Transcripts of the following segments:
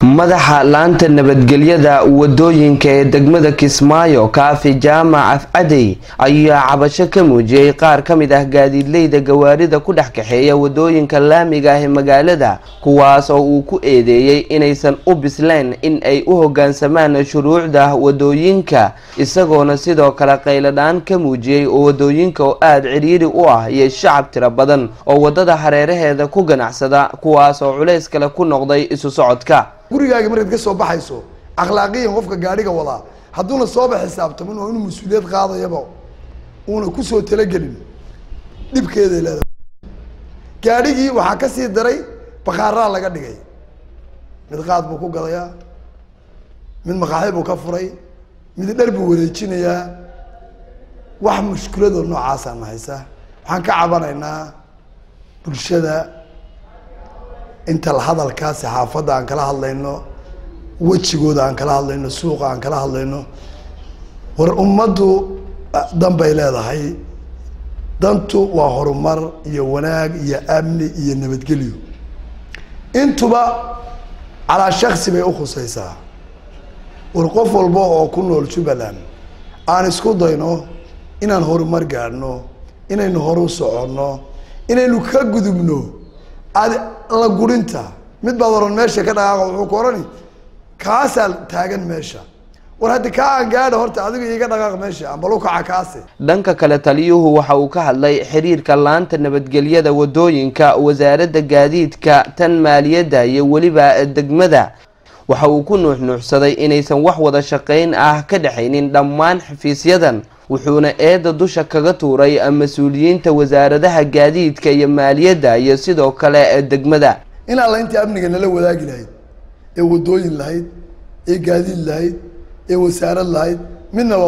madaxa laanta nabadgelyada wadooyinka ee degmada Kismaayo Kaafi Jaamac Afcadey ayaa cabasho ka muujiyay qaar kamid ah gaadiidleyda gawaarida ku dhaxkaxeeya wadooyinka laamiga ah ee magaalada kuwaas oo uu ku eedeeyay inaysan u bisleen in ay u hoggaansamaan shuruucda wadooyinka isagoona sidoo kale qayladaan ka muujiyay oo wadooyinka oo aad ciriiri u ah iyo shacab tira badan oo wadada hareeraheeda ku ganacsada kuwaas oo culays kale ku noqday isu socodka gurigaaga markaad ka soo baxayso akhlaaqiyan qofka gaariga wada haduuna soo xisaabtamo inuu mas'uuliyad qaadayaba una ku soo talagelin dibkeeda leedahay gaarigii waxa ka sii daray baqaara laga dhigay mid qaad buu ku gadaya mid maqaaxib uu ka furay mid dhar buu wareejinaya wax mushkilad oo noocaas ah haysa waxaan ka cabanaynaa bulshada inta la hadalkaas xaafada aan kala hadlayno wajigooda aan kala hadlayno suuqa aan kala hadlayno war ummadu danbay leedahay dantu waa horumar iyo wanaag iyo amni iyo nabadgelyo intuba ala shakhsi bay u khusaysaa war qof walba oo ku nool Jubbaland aan isku dayno inaan horumar gaarno inaynu horu socono inaynu ka gudubno la gurinta mid baad oran meesha ka dhaqaaqo wuxuu ku orani kaasal taagan meesha war hadda ka aan gaadho horta adigu iiga dhaqaaq meesha amba loo kaca kaase dhanka kale taliyuhu waxa uu ka hadlay xiriirka laanta nabadgelyada wadooyinka wasaaradda gaadiidka tan maaliyadda iyo waliba degmada waxa uu ku nuuxnuuxsaday inaysan wax wada shaqeyn ah ka dhaxaynin dhammaan xafiisyadan wuxuuna eeda dusha kaga tuuray mas'uuliyiinta wasaaradaha gaadiidka iyo maaliyadda iyo sidoo kale degmada in alla inta amniga nala wadaagi lahayd ee wadooyin lahayd ee gaadiid lahayd ee wasaarad lahayd midnaba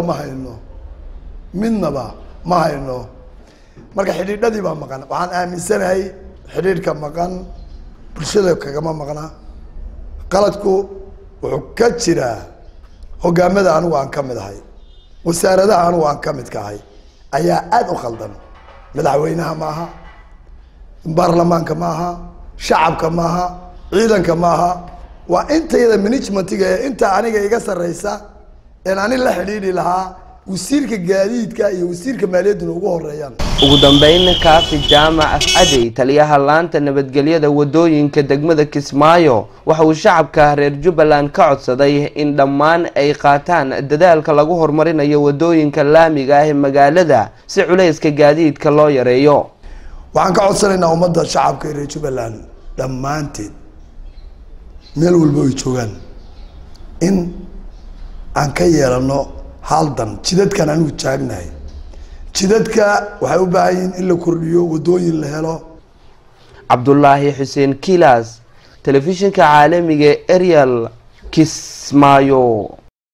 ma hayno marka xidhiidhadii baa maqan waxaan aaminsanahay xidhiidhka maqan bulshada kagama maqna qaladku wuxuu ka jiraa hogaamada anigu aan ka mid ahay wasaaradaha anigu aan ka mid kahay ayaa aad u khaldan madaxweynaha maaha baarlamaanka maaha shacabka maaha ciidanka maaha waa intayada managementiga ee inta aniga iga sareysa in ani la xidhiidhi lahaa wasiirka gaadiidka iyo wasiirka maaliyadda ugu horeeyaan ugu dambeyn Kaafi Jaamac Afcadey taliyaha laanta nabadgelyada wadooyinka degmada Kismaayo waxa uu shacabka reer Jubbaland ka codsaday in dhammaan ay qaataan dadaalka lagu horumarinayo wadooyinka laamiga ah ee magaalada si culayska gaadiidka loo yareeyo waxaan ka codsanaynaa ummadda shacabka reer Jubbaland dhammaanteed meel walba ay joogaan in aan ka yeelano haldan jidadkan aanu taagnahay jidadka waxay u baahan yihiin in la kordhiyo wadooyin la helo Abdullaahi Xuseen Kilas telefishinka caalamiga Ariel Kismaayo.